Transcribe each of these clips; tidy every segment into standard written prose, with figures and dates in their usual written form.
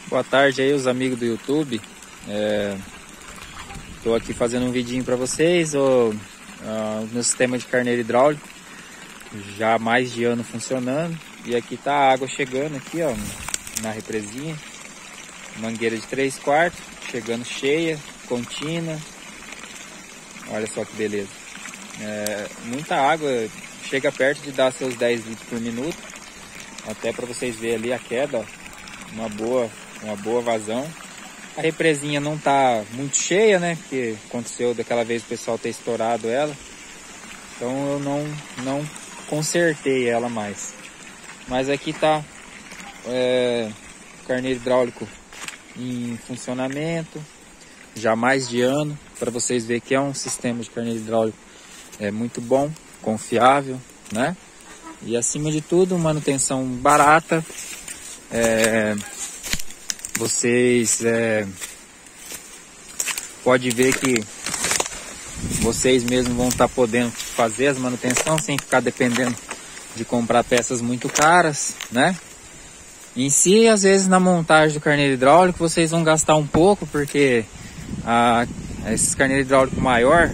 Boa tarde aí, os amigos do YouTube. Estou aqui fazendo um vidinho para vocês. O meu sistema de carneiro hidráulico já há mais de ano funcionando. E aqui tá a água chegando aqui, ó, na represinha. Mangueira de 3/4, chegando cheia, contínua. Olha só que beleza. Muita água, chega perto de dar seus 10 litros por minuto. Até para vocês verem ali a queda, ó, uma boa vazão. A represinha não tá muito cheia, né? Porque aconteceu daquela vez o pessoal ter estourado ela. Então eu não consertei ela mais. Mas aqui tá carneiro hidráulico em funcionamento, já há mais de ano, para vocês verem que é um sistema de carneiro hidráulico muito bom, confiável, né? E acima de tudo, manutenção barata. Vocês podem ver que vocês mesmos vão estar podendo fazer as manutenções sem ficar dependendo de comprar peças muito caras, né? Em si, às vezes na montagem do carneiro hidráulico vocês vão gastar um pouco, porque esses carneiros hidráulicos maior,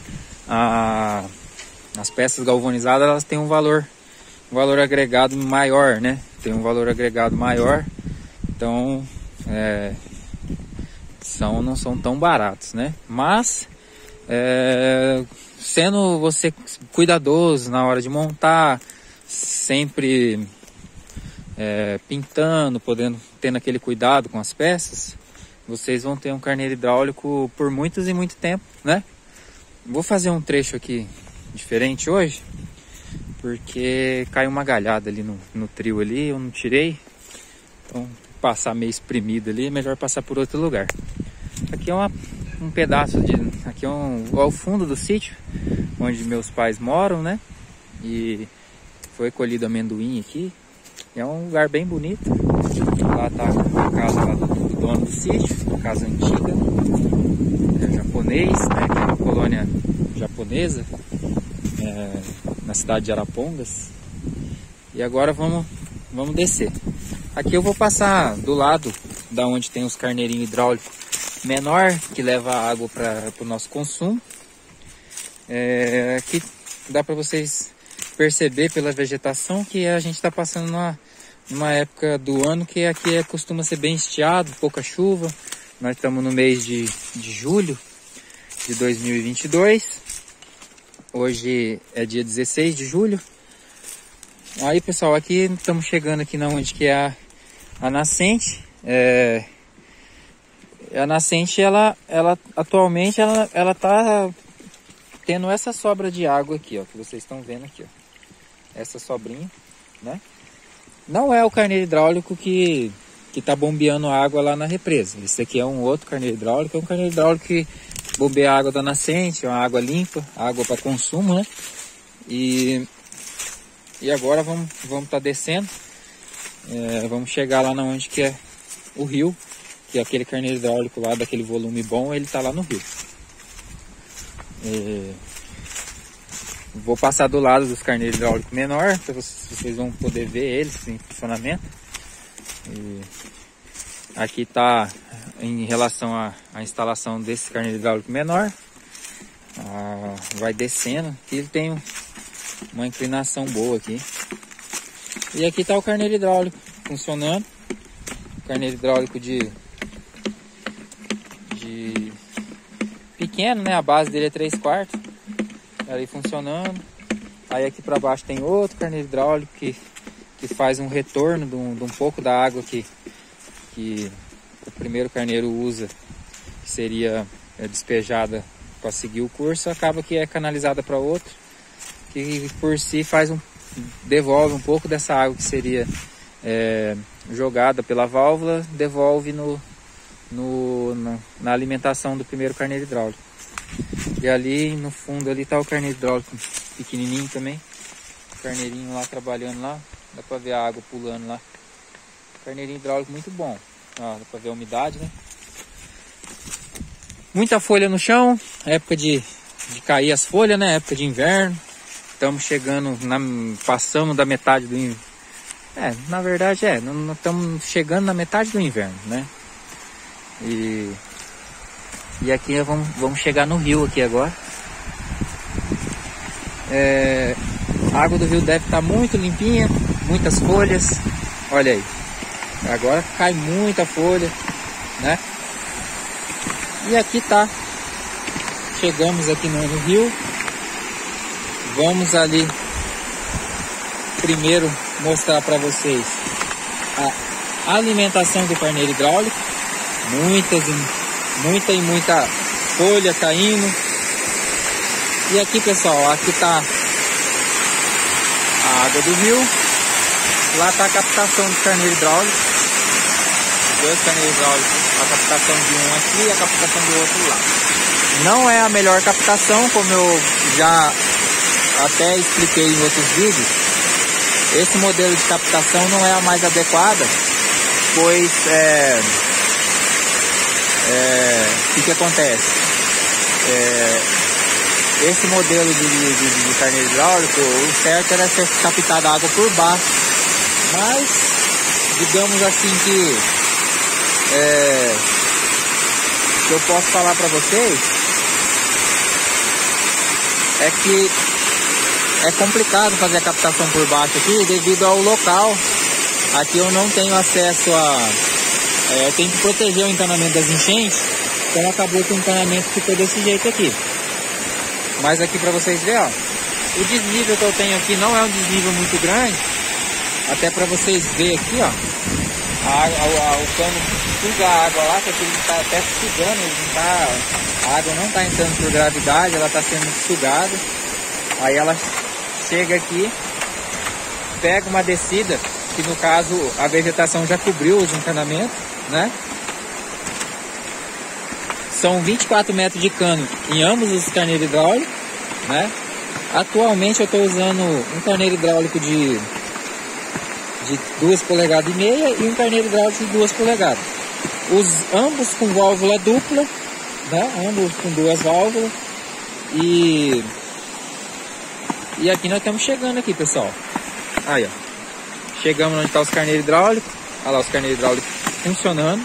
as peças galvanizadas, elas têm um valor agregado maior, né? Tem um valor agregado maior, então não são tão baratos, né? Mas sendo você cuidadoso na hora de montar, sempre pintando, tendo aquele cuidado com as peças, vocês vão ter um carneiro hidráulico por muitos e muito tempo, né? Vou fazer um trecho aqui diferente hoje, porque caiu uma galhada ali no trio ali, eu não tirei. Então, passar meio espremido ali, é melhor passar por outro lugar. Aqui é um pedaço aqui é o fundo do sítio, onde meus pais moram, né? E foi colhido amendoim aqui. É um lugar bem bonito. Lá tá a casa lá do dono do sítio, casa antiga, japonês, né? Que é uma colônia japonesa, na cidade de Arapongas. E agora vamos descer. Aqui eu vou passar do lado da onde tem os carneirinhos hidráulicos menor, que leva água para o nosso consumo. Aqui dá para vocês perceber pela vegetação que a gente está passando numa época do ano que aqui costuma ser bem estiado, pouca chuva. Nós estamos no mês de julho de 2022. Hoje é dia 16 de julho. Aí, pessoal, aqui estamos chegando aqui na onde que é a nascente. A nascente, ela atualmente ela tá tendo essa sobra de água aqui, ó, que vocês estão vendo aqui, ó. Essa sobrinha, né? Não é o carneiro hidráulico que tá bombeando água lá na represa. Esse aqui é um outro carneiro hidráulico, é um carneiro hidráulico que bombeia a água da nascente, é uma água limpa, água para consumo, né? E agora vamos estar descendo. Vamos chegar lá na onde que é o rio, que é aquele carneiro hidráulico lá daquele volume bom, ele tá lá no rio. Vou passar do lado dos carneiros hidráulicos menor, para vocês vão poder ver eles em funcionamento. Aqui tá em relação à instalação desse carneiro hidráulico menor. Vai descendo, aqui ele tem uma inclinação boa aqui. E aqui tá o carneiro hidráulico funcionando. Carneiro hidráulico de pequeno, né? A base dele é 3/4. Ali funcionando. Aí aqui para baixo tem outro carneiro hidráulico que faz um retorno de um pouco da água que o primeiro carneiro usa, que seria despejada para seguir o curso, acaba que é canalizada para outro, que por si devolve um pouco dessa água que seria jogada pela válvula, devolve na alimentação do primeiro carneiro hidráulico. E ali no fundo ali tá o carneiro hidráulico pequenininho também, o carneirinho lá trabalhando lá, dá para ver a água pulando lá. Carneirinho hidráulico muito bom. Ó, dá para ver a umidade, né? Muita folha no chão, época de cair as folhas, né? Época de inverno. Estamos chegando, passamos da metade Na verdade não estamos chegando na metade do inverno, né? E aqui vamos chegar no rio aqui agora. A água do rio deve estar muito limpinha, muitas folhas. Olha aí, agora cai muita folha, né? E aqui tá, chegamos aqui no rio. Vamos ali primeiro mostrar para vocês a alimentação do carneiro hidráulico. Muita folha caindo. E aqui, pessoal, aqui tá a água do rio. Lá tá a captação do carneiro hidráulico. Os dois carneiros hidráulicos, a captação de um aqui e a captação do outro lá. Não é a melhor captação, como eu já até expliquei em outros vídeos. Esse modelo de captação não é a mais adequada, pois o que acontece? Esse modelo de carneiro hidráulico, o certo era ser captada a água por baixo, mas digamos assim que eu posso falar para vocês é que é complicado fazer a captação por baixo aqui devido ao local. Aqui eu não tenho acesso eu tenho que proteger o encanamento das enchentes, então acabou que o encanamento ficou desse jeito aqui. Mas aqui para vocês verem, ó, o desnível que eu tenho aqui não é um desnível muito grande, até para vocês verem aqui, ó, o cano suga a água lá, que ele está até sugando, a água não está entrando por gravidade, ela está sendo sugada. Aí ela chega aqui, pega uma descida, que no caso a vegetação já cobriu os encanamentos, né? São 24 metros de cano em ambos os carneiros hidráulicos, né? Atualmente eu estou usando um carneiro hidráulico de 2,5 polegadas e um carneiro hidráulico de 2 polegadas. Ambos com válvula dupla, né? Ambos com 2 válvulas. E aqui nós estamos chegando aqui, pessoal. Aí, ó. Chegamos onde está os carneiros hidráulicos. Olha lá os carneiros hidráulicos funcionando.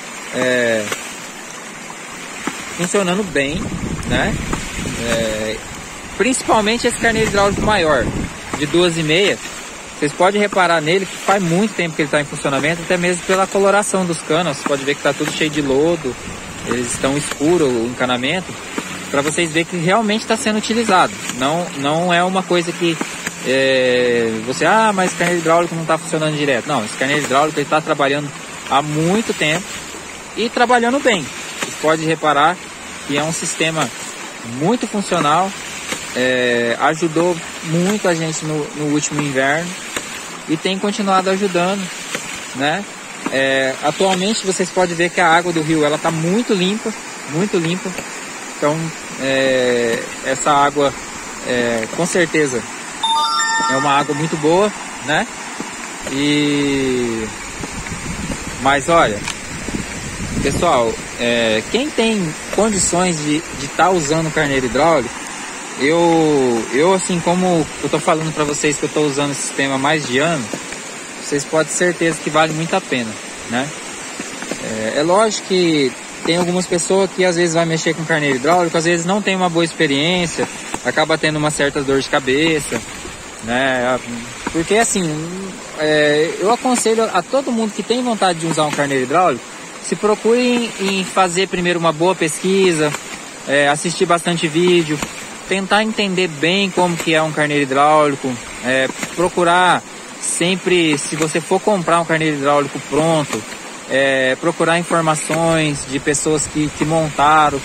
Funcionando bem, né? Principalmente esse carneiro hidráulico maior, de 2,5. Vocês podem reparar nele que faz muito tempo que ele está em funcionamento, até mesmo pela coloração dos canos. Você pode ver que está tudo cheio de lodo, eles estão escuros, o encanamento, para vocês verem que realmente está sendo utilizado. Não é uma coisa que mas o carneiro hidráulico não está funcionando direto. Não, esse carneiro hidráulico está trabalhando há muito tempo e trabalhando bem. Vocês podem reparar que é um sistema muito funcional, ajudou muito a gente no último inverno e tem continuado ajudando, né? Atualmente vocês podem ver que a água do rio ela está muito limpa, então essa água com certeza é uma água muito boa, né? Mas olha, pessoal, quem tem condições de estar usando o carneiro hidráulico, eu assim como eu tô falando para vocês que eu tô usando esse sistema há mais de ano, vocês podem ter certeza que vale muito a pena, né? É lógico que tem algumas pessoas que às vezes vai mexer com carneiro hidráulico, às vezes não tem uma boa experiência, acaba tendo uma certa dor de cabeça, né? Porque assim, eu aconselho a todo mundo que tem vontade de usar um carneiro hidráulico, se procure em fazer primeiro uma boa pesquisa, assistir bastante vídeo, tentar entender bem como que é um carneiro hidráulico, procurar sempre, se você for comprar um carneiro hidráulico pronto, procurar informações de pessoas que montaram,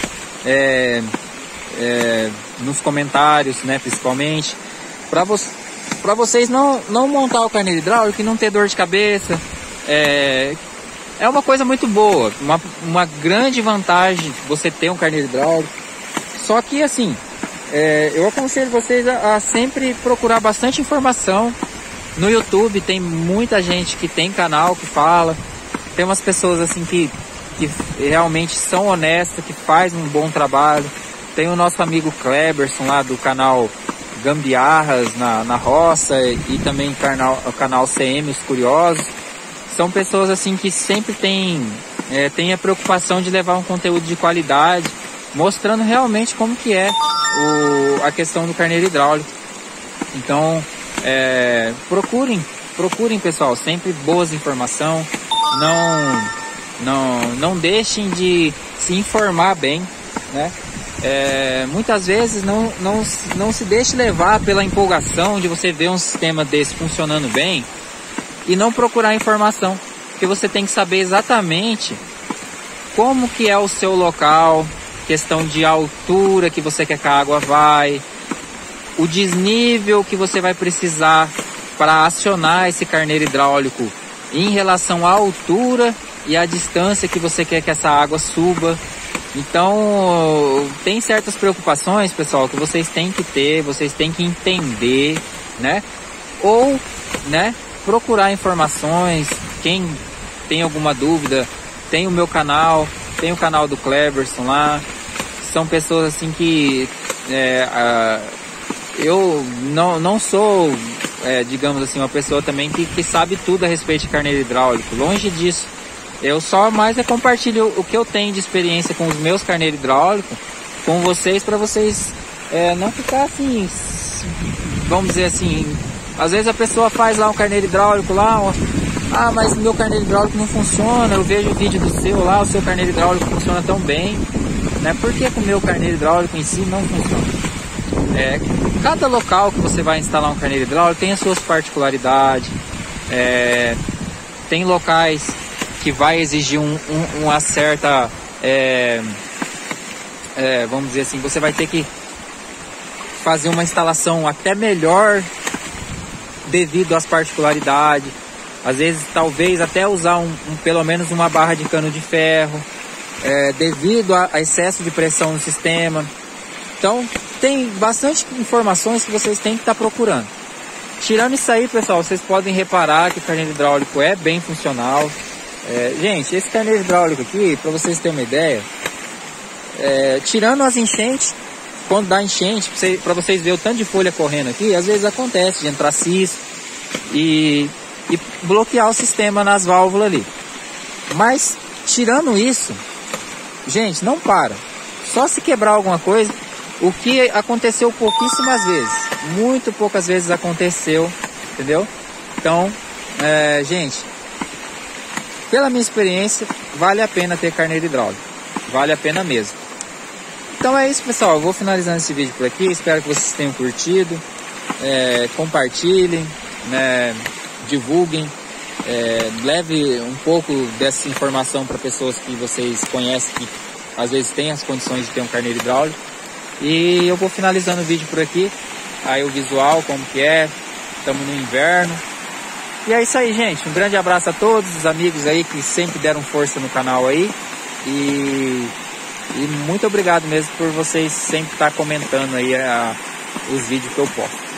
nos comentários, né, principalmente, para vocês não montar o carneiro hidráulico e não ter dor de cabeça. É uma coisa muito boa, uma grande vantagem você ter um carneiro hidráulico. Só que assim, eu aconselho vocês a sempre procurar bastante informação. No YouTube tem muita gente que tem canal que fala, tem umas pessoas assim que realmente são honestas, que faz um bom trabalho. Tem o nosso amigo Kleberson lá do canal Gambiarras na Roça e também o canal CM Os Curiosos. São pessoas assim que sempre têm a preocupação de levar um conteúdo de qualidade, mostrando realmente como que é a questão do carneiro hidráulico. Então, procurem pessoal, sempre boas informações. Não deixem de se informar bem, né? Muitas vezes não se deixe levar pela empolgação de você ver um sistema desse funcionando bem e não procurar informação, porque você tem que saber exatamente como que é o seu local, questão de altura que você quer que a água vai, o desnível que você vai precisar para acionar esse carneiro hidráulico em relação à altura e à distância que você quer que essa água suba. Então, tem certas preocupações, pessoal, que vocês têm que ter, vocês têm que entender, né? Ou, né, procurar informações. Quem tem alguma dúvida, tem o meu canal, tem o canal do Cleberson lá. São pessoas assim que eu não sou, digamos assim, uma pessoa também que sabe tudo a respeito de carneiro hidráulico. Longe disso. Eu só mais compartilho o que eu tenho de experiência com os meus carneiros hidráulicos com vocês, para vocês não ficar assim, vamos dizer assim, às vezes a pessoa faz lá um carneiro hidráulico lá, mas o meu carneiro hidráulico não funciona, eu vejo o vídeo do seu lá, o seu carneiro hidráulico funciona tão bem, né? Por que o meu carneiro hidráulico em si não funciona? Cada local que você vai instalar um carneiro hidráulico tem as suas particularidades, tem locais que vai exigir uma certa, vamos dizer assim, você vai ter que fazer uma instalação até melhor devido às particularidades. Às vezes, talvez até usar pelo menos uma barra de cano de ferro, devido a excesso de pressão no sistema. Então, tem bastante informações que vocês têm que estar procurando. Tirando isso aí, pessoal, vocês podem reparar que o carneiro hidráulico é bem funcional. Gente, esse carneiro hidráulico aqui, para vocês terem uma ideia, tirando as enchentes, quando dá enchente, para vocês verem o tanto de folha correndo aqui, às vezes acontece de entrar cis e bloquear o sistema nas válvulas ali. Mas, tirando isso, gente, não para. Só se quebrar alguma coisa, o que aconteceu pouquíssimas vezes, muito poucas vezes aconteceu, entendeu? Então, gente, pela minha experiência, vale a pena ter carneiro hidráulico. Vale a pena mesmo. Então é isso, pessoal. Eu vou finalizando esse vídeo por aqui. Espero que vocês tenham curtido. Compartilhem, né, divulguem. Leve um pouco dessa informação para pessoas que vocês conhecem, que às vezes têm as condições de ter um carneiro hidráulico. E eu vou finalizando o vídeo por aqui. Aí o visual, como que é. Estamos no inverno. E é isso aí, gente. Um grande abraço a todos os amigos aí que sempre deram força no canal aí. E muito obrigado mesmo por vocês sempre estar comentando aí os vídeos que eu posto.